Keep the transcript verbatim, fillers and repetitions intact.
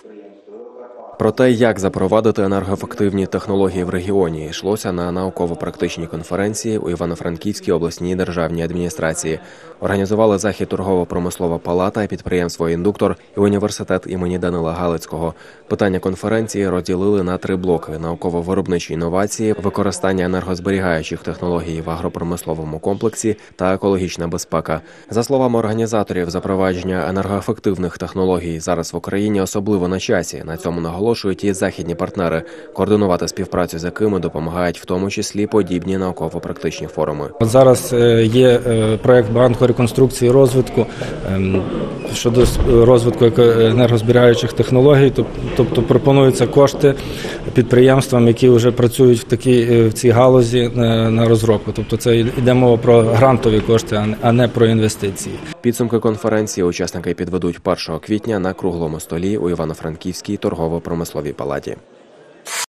Про те, як запровадити енергоефективні технології в регіоні, йшлося на науково-практичній конференції у Івано-Франківській обласній державній адміністрації. Організували захід торгово-промислова палата, підприємство «Індуктор» і університет імені Данила Галицького. Питання конференції розділили на три блоки – науково-виробничі інновації, використання енергозберігаючих технологій в агропромисловому комплексі та екологічна безпека. За словами організаторів, запровадження енергоефективних технологій зараз в Україні особливо на часі. На цьому наголошують і західні партнери, координувати співпрацю з якими допомагають в тому числі подібні науково-практичні форуми. От зараз є проєкт банку реконструкції і розвитку щодо розвитку енергозберігаючих технологій, тобто пропонуються кошти підприємствам, які вже працюють в такій в цій галузі на розробку. Тобто це йде мова про грантові кошти, а не про інвестиції. Підсумки конференції учасники підведуть першого квітня на круглому столі у Івано-Франківській торгово-промисловій палаті.